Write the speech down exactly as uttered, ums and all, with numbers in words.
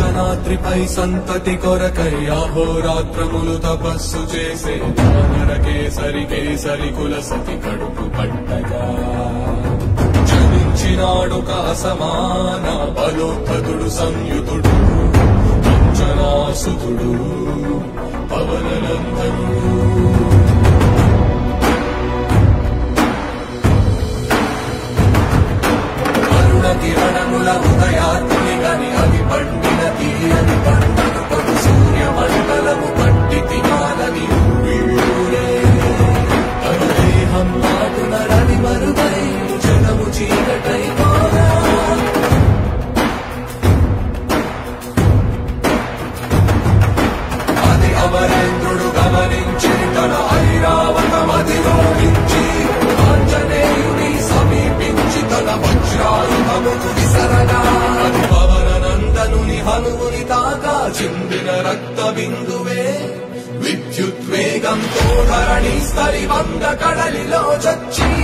అంజనాద్రిపై సంతతి కొరకై అహోరాత్రములు తపస్సు చేసే వానర కేసరి కేసరి కుల సతి కడుపు పట్టగా జనించినాడొక అసమాన బలోద్ధతుడు సంయుతుడు అంజనాసుతుడు పవననందనుడు. కిరణముల ఉదయాత్మి గని అది పండిన తీయని పంటను కొడు సూర్య మండలము పట్టి తినాలని ఊళ్ళూరే తన దేహం నాటున రవి మరుగై జనము చీకటై పోరా. అది అమరేంద్రుడు గమనించి తన ఐరావత మదిలోనించి ఆంజనేయుని సమీపించి తన వజ్రాయుధమును విసరగా అది పవననందనుని హనుముని తాకా చిందిన రక్త బిందువే విద్యుద్వేగంతో ధరణి స్థలి వంద కడలిలో చచ్చి